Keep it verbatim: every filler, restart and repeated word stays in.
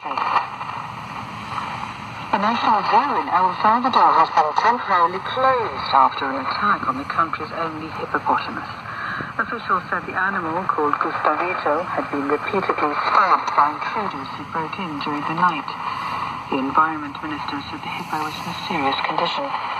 The National Zoo in El Salvador has been temporarily closed after an attack on the country's only hippopotamus. Officials said the animal, called Gustavito, had been repeatedly stabbed by intruders who broke in during the night. The Environment Minister said the hippo was in a serious condition.